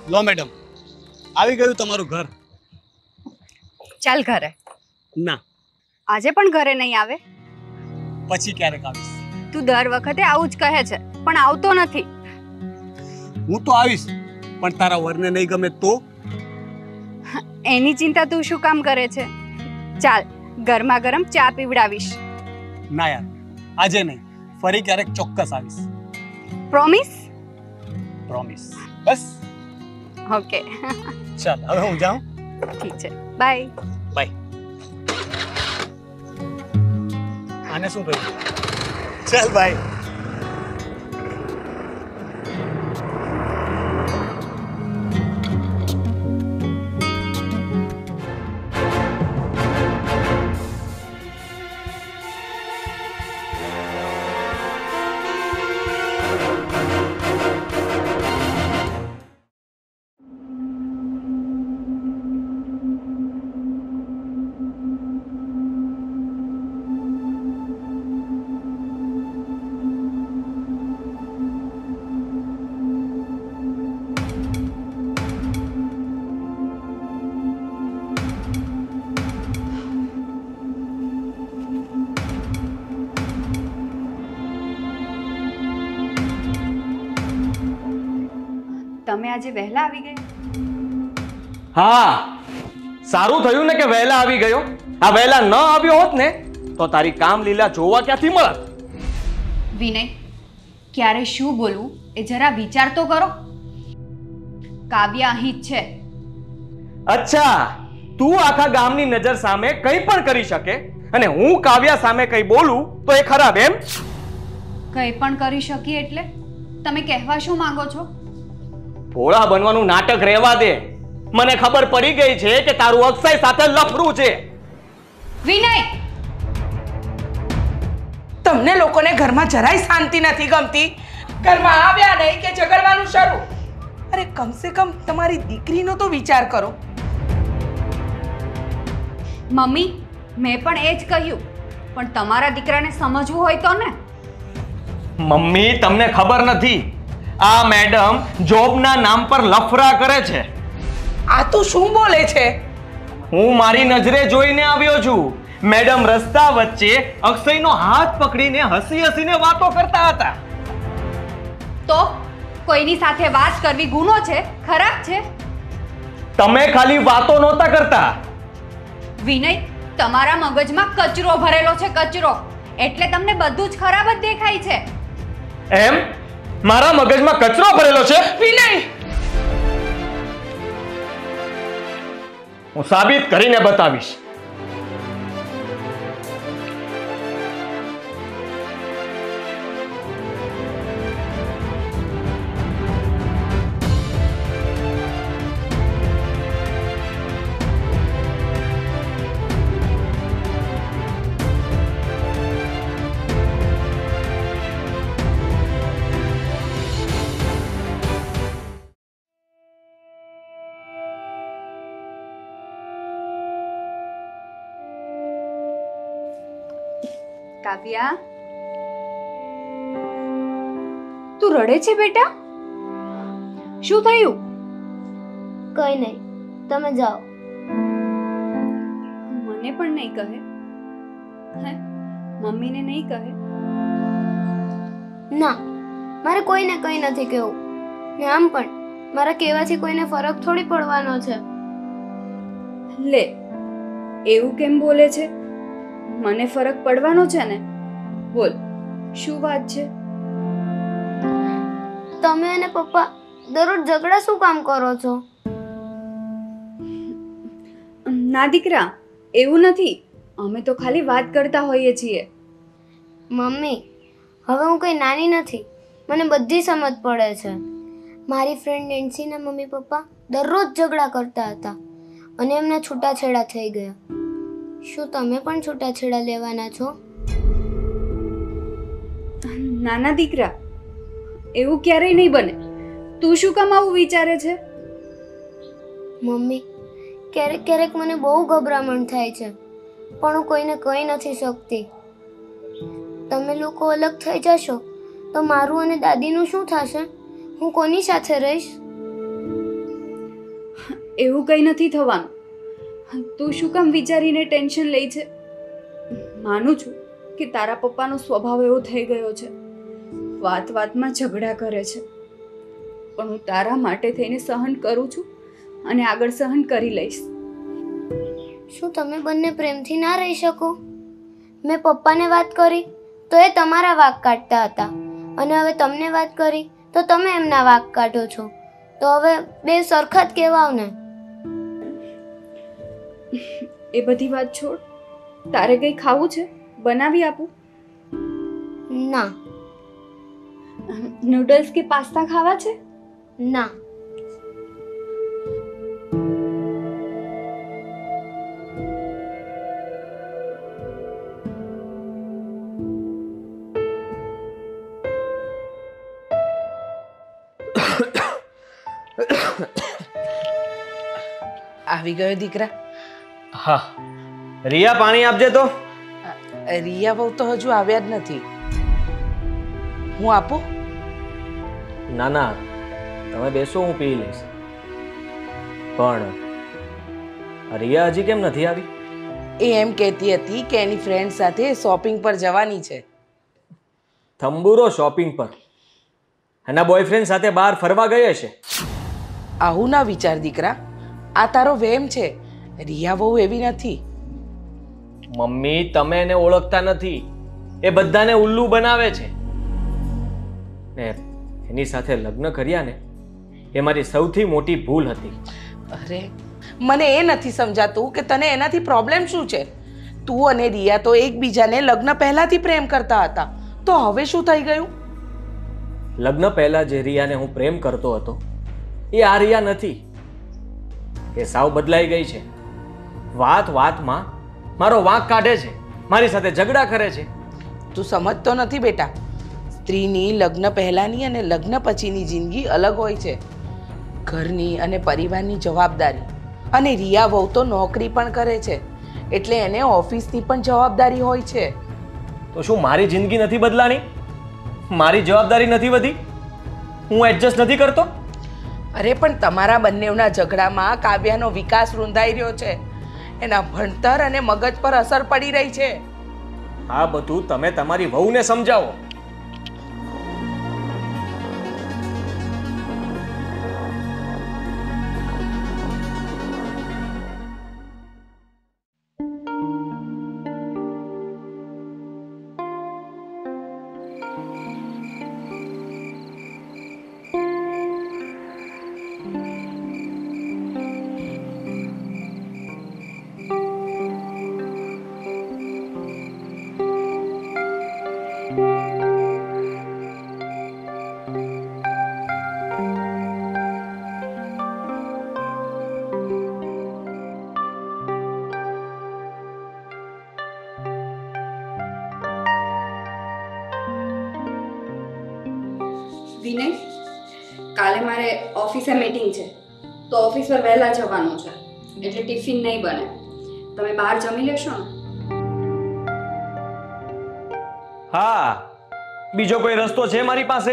લો madam, આવી ગયું તમારું ઘર. ચાલ ઘરે. ના, આજે પણ ઘરે નહીં આવે? પછી ક્યારેક આવીશ. તું દર વખતે આવું જ કહે છે પણ આવતો નથી. હું તો આવીશ, પણ તારા વરને નહીં ગમે તો? એની ચિંતા તું શું કામ કરે છે? ચાલ ગરમા ગરમ ચા પીવડાવીશ. ના યાર, આજે નહીં, ફરી ક્યારેક ચોક્કસ આવીશ. પ્રોમિસ? પ્રોમિસ. બસ. ઓકે. ચાલ હવે હું જાઉં. ઠીક છે, બાય. બાય. આને શું કહ્યું? ચાલ બાય. તમે આજે વહેલા આવી ગયા? હા, સારું થયું ને કે વહેલા આવી ગયો. આ વહેલા ન આવ્યો હોત ને તો તારી કામ લીલા જોવા ક્યાંથી મળત? વિનય, ક્યારે શું બોલવું એ જરા વિચાર તો કરો. કાવ્યા અહીં જ છે. અચ્છા, તું આખા ગામની નજર સામે કંઈ પણ કરી શકે અને હું કાવ્યા સામે કંઈ બોલું તો એ ખરાબ એમ? કંઈ પણ કરી શકીએ એટલે તમે કહેવા શું માંગો છો? ભોળા બનવાનું નાટક રહેવા દે. મને ખબર પડી ગઈ છે કે તારું અક્ષય સાથે લફરું છે. વિનય, તમને લોકોને ઘરમાં જરાય શાંતિ નથી ગમતી. ઘરમાં આવ્યા નહીં કે ઝઘડવાનું શરૂ. અરે કમસે કમ તમારી દીકરીનો તો વિચાર કરો. મમ્મી, મેં પણ એ જ કહ્યું, પણ તમારા દીકરાને સમજવું હોય તો ને. મમ્મી, તમને ખબર નથી, આ મેડમ જોબના નામ પર લફરા કરે છે. આ તો શું બોલે છે? હું મારી નજરે જોઈને આવ્યો છું. મેડમ રસ્તા વચ્ચે અક્ષયનો હાથ પકડીને હસી હસીને વાતો કરતા હતા. તો કોઈની સાથે વાત કરવી ગુનો છે? ખરાબ છે? તમે ખાલી વાતો નહોતા કરતા. વિનય, તમારા મગજમાં કચરો ભરેલો છે, કચરો. એટલે તમને બધું જ ખરાબ જ દેખાય છે. એમ? મારા મગજમાં કચરો ભરેલો છે? વિનય, હું સાબિત કરીને બતાવીશ. કાવ્યા, તું રડે છે બેટા? શું થયું? કઈ નહીં, તમે જાઓ. મને પણ નહીં કહે? હે, મમ્મીને નહીં કહે? ના, મારે કોઈને કંઈ નથી કહેવું. ને આમ પણ મારા કહેવાથી કોઈને ફરક થોડી પડવાનો છે. લે, એવું કેમ બોલે છે? મને ફરક પડવાનો છે ને. બોલ, શું વાત છે? તમે અને પપ્પા દરરોજ ઝઘડા શું કામ કરો છો? ના દીકરા, એવું નથી. અમે તો ખાલી વાત કરતા હોઈએ છીએ. મમ્મી, હવે હું કંઈ નાની નથી. મને બધી સમજ પડે છે. મારી ફ્રેન્ડ નેન્સીના મમ્મી પપ્પા દરરોજ ઝઘડા કરતા હતા અને એમના છૂટાછેડા થઈ ગયા. શું તમે પણ છૂટાછેડા લેવાના છો? નાના દીકરા, એવું ક્યારેય નહીં બને. તું શું કામ આવું વિચારે છે? મમ્મી, ક્યારેક ક્યારેક મને બહુ ગભરામણ થાય છે, પણ હું કોઈને કહી નથી શકતી. તમે લોકો અલગ થઈ જશો તો મારું અને દાદીનું શું થશે? હું કોની સાથે રહીશ? એવું કંઈ નથી થવાનું. તું શું કામ વિચારીને ટેન્શન લે છે? માનું છું કે તારા પપ્પાનો સ્વભાવ એવો થઈ ગયો છે, વાત વાતમાં ઝઘડા કરે છે, પણ હું તારા માટે થઈને સહન કરું છું અને આગળ સહન કરી લઈશ. શું તમે બંને પ્રેમથી ના રહી શકો? મેં પપ્પાને વાત કરી તો એ તમારા વાંક કાઢતા હતા, અને હવે તમને વાત કરી તો તમે એમના વાંક કાઢો છો. તો હવે બે સરખા જ કહેવાવ ને. એ બધી વાત છોડ. તારે કંઈ ખાવું છે? બનાવી આપું? ના. નૂડલ્સ કે પાસ્તા ખાવા છે? ના. આવી ગયો દીકરા? હા. રિયા, પાણી આપજે તો. રિયા બહુ તો હજુ આવ્યા જ નથી. હું આપું? ના ના, તમે બેસો, હું પી લઈશ. પણ રિયા હજી કેમ નથી આવી? એ એમ કહેતી હતી કે એની ફ્રેન્ડ સાથે શોપિંગ પર જવાની છે. થંબુરો શોપિંગ પર? એના બોયફ્રેન્ડ સાથે બહાર ફરવા ગઈ હશે. આવું ના વિચાર દીકરા, આ તારો વહેમ છે. રિયા બહુ એવી નથી. મમ્મી, તમે એને ઓળખતા નથી. એ બધાને ઉલ્લુ બનાવે છે. ને એની સાથે લગ્ન કર્યા ને, એ મારી સૌથી મોટી ભૂલ હતી. અરે, મને એ નથી સમજાતું કે તને એનાથી પ્રોબ્લેમ શું છે. તું અને રિયા તો એકબીજાને લગ્ન પહેલાથી પ્રેમ કરતા હતા, તો હવે શું થઈ ગયું? લગ્ન પહેલા જે રિયાને હું પ્રેમ કરતો હતો એ આ રિયા નથી. એ સાવ બદલાઈ ગઈ છે. વાત વાતમાં મારો વાંક કાઢે છે, મારી સાથે ઝઘડા કરે છે. તું સમજતો નથી બેટા. સ્ત્રીની લગ્ન પહેલાની અને લગ્ન પછીની જિંદગી અલગ હોય છે. ઘરની અને પરિવારની જવાબદારી. અને રિયા વહુ તો નોકરી પણ કરે છે, એટલે એને ઓફિસની પણ જવાબદારી હોય છે. તો શું મારી જિંદગી નથી બદલાણી? મારી જવાબદારી નથી વધી? હું એડજસ્ટ નથી કરતો? અરે પણ તમારા બંનેના ઝઘડામાં કાવ્યાનો વિકાસ રૂંધાઈ રહ્યો છે. એના ભણતર અને મગજ પર અસર પડી રહી છે. આ બધું તમે તમારી વહુને સમજાવો. વિનય, કાલે મારે ઓફિસે મીટિંગ છે, તો ઓફિસ પર વહેલા જવાનું છે, એટલે ટિફિન નહીં બને. તમે બહાર જમી લેશો ને? હા, બીજો કોઈ રસ્તો છે મારી પાસે?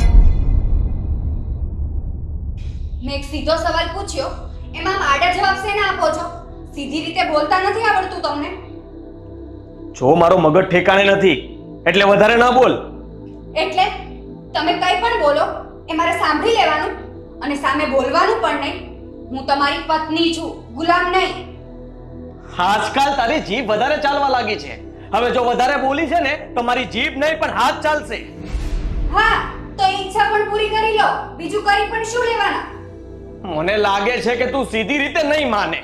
મેં એક સીધો સવાલ પૂછ્યો, એમાં આડા જવાબ શેને આપો છો? સીધી રીતે બોલતા નથી આવડતું તમને? જો મારો મગજ ઠેકાણે નથી એટલે વધારે ના બોલ. એટલે તમે કંઈ પણ બોલો એ મારે સાંભળી લેવાનું અને સામે બોલવાનું પણ નહીં. હું તમારી પત્ની છું, ગુલામ નહીં. આજકાલ તારી જીભ વધારે ચાલવા લાગી છે. હવે જો વધારે બોલી છે ને તો મારી જીભ નહીં પણ હાથ ચાલશે. હા, તો ઈચ્છા પણ પૂરી કરી લો. બીજું કરી પણ શું લેવાના? મને લાગે છે કે તું સીધી રીતે નહીં માને.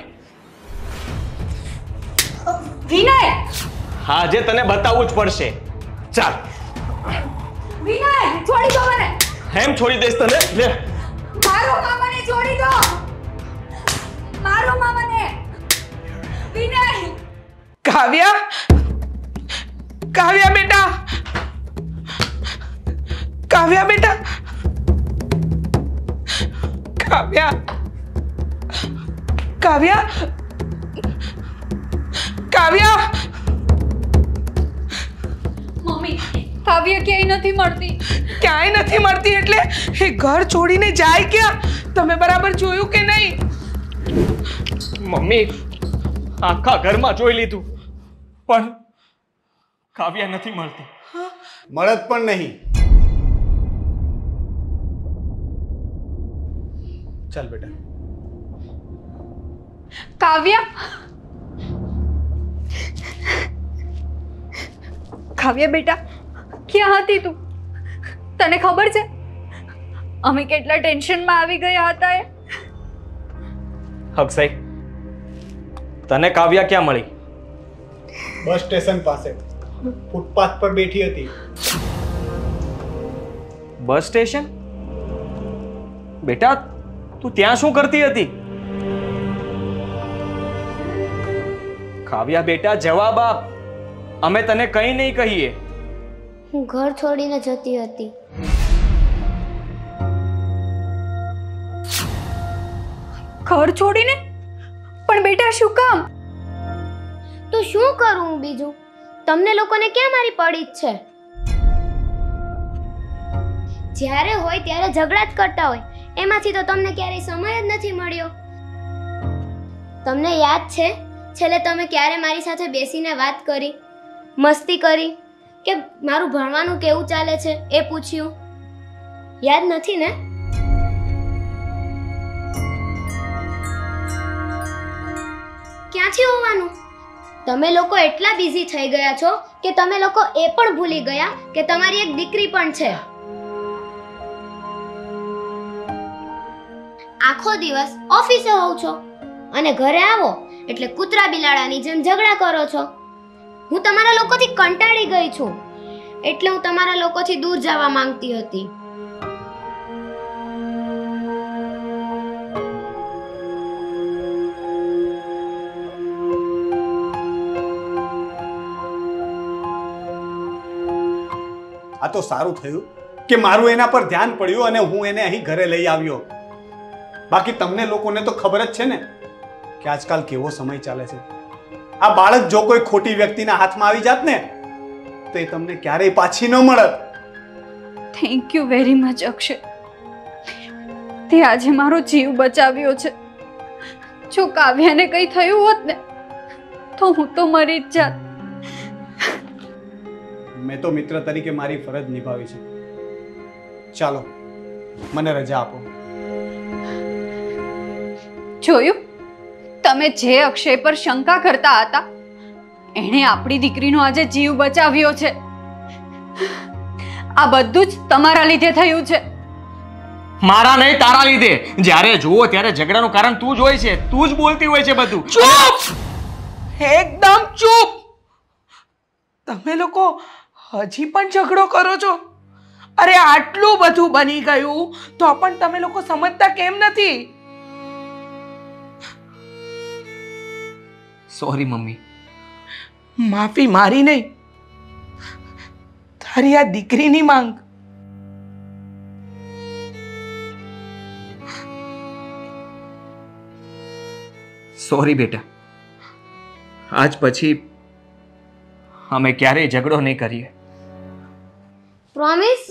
વિનય! આજે તને બતાવવું જ પડશે. ચાલ. વિનય, છોડી દો મને. એમ છોડી દઈશ તને? લે. મારો મામાને છોડી દો. મારો મામાને. વિનય! કાવ્યા! કાવ્યા બેટા! કાવ્યા બેટા! કાવ્યા! કાવ્યા! કાવ્યા! મમ્મી, કાવ્ય ક્યાંય નથી મળતી. ક્યાંય નથી મળતી એટલે એ ઘર છોડીને જાય ક્યાં? તમે બરાબર જોયું કે નહીં? મમ્મી, આખા ઘરમાં જોઈ લીધું પણ કાવ્યા નથી મળતી. મળત પણ નહીં. ચાલ બેટા. કાવ્યા, કાવ્યા બેટા, ક્યાં હતી તું? તને ખબર છે અમે કેટલા ટેન્શનમાં આવી ગયા હતા એ? અક્ષય, તને કાવ્યા ક્યાં મળી? બસ સ્ટેશન પાસે ફૂટપાથ પર બેઠી હતી. Bus station? બેટા, તું ત્યાં શું કરતી હતી? કાવ્યા બેટા, જવાબ આપ. અમે તને કંઈ નહીં કહીએ. હું ઘર છોડીને જતી હતી. ઘર છોડીને? પણ બેટા શું કામ? તો શું કરું હું બીજું? તમને લોકોને ક્યાં મારી પડી જ છે? જ્યારે હોય ત્યારે ઝઘડા જ કરતા હોય, એમાંથી તો તમને ક્યારેય સમય જ નથી મળ્યો. તમને યાદ છે છેલ્લે તમે ક્યારે મારી સાથે બેસીને વાત કરી, મસ્તી કરી, કે મારું ભણવાનું કેવું ચાલે છે એ પૂછ્યું? યાદ નથી ને? ક્યાંથી હોવાનું? તમે લોકો એટલા બિઝી થઈ ગયા છો કે તમે લોકો એ પણ ભૂલી ગયા કે તમારી એક દીકરી પણ છે. આખો દિવસ ઓફિસે હોવ છો અને ઘરે આવો એટલે કૂતરા બિલાડાની જેમ ઝઘડા કરો છો. હું તમારા લોકોથી કંટાળી ગઈ છું, એટલે હું તમારા લોકોથી દૂર જવા માંગતી હતી. આ તો સારું થયું કે મારું એના પર ધ્યાન પડ્યું અને હું એને અહીં ઘરે લઈ આવ્યો. બાકી તમને લોકોને તો ખબર જ છે ને કે આજકાલ કેવો સમય ચાલે છે. આ બાળક જો કોઈ ખોટી વ્યક્તિના હાથમાં આવી જાત ને તો એ તમને ક્યારેય પાછી ન મળત. Thank you very much Akshay, તે આજે મારો જીવ બચાવ્યો છે. જો કાવ્યાને કંઈ થયું હોત ને તો હું તો મરી જ જાત. મેં તો મિત્ર તરીકે મારી ફરજ નિભાવી છે. ચાલો, મને રજા આપો. જોયું, તમે જે અક્ષય પર શંકા કરતા હતા એણે આપણી દીકરીનો આજે જીવ બચાવ્યો છે. આ બધું જ તમારા લીધે થયું છે. મારા નહીં, તારા લીધે. જ્યારે જુઓ ત્યારે ઝઘડાનું કારણ તું જ હોય છે. તું જ બોલતી હોય છે બધું. ચૂપ! એકદમ ચૂપ! તમે લોકો હજી પણ ઝઘડો કરો છો? અરે આટલું બધું બની ગયું તો પણ તમે લોકો સમજતા કેમ નથી? Sorry mummy. માફી મારી નહીં, તારી આ દીકરીની માંગ. સોરી બેટા. આજ પછી અમે ક્યારેય ઝઘડો નહીં કરીએ. પ્રોમિસ?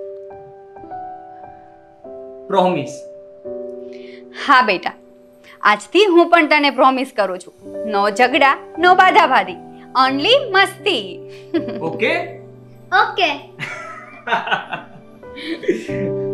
પ્રોમિસ. હા બેટા, આજથી હું પણ તને પ્રોમિસ કરું છું. નો ઝઘડા, નો બાધાબાધી, ઓનલી મસ્તી. ઓકે? ઓકે.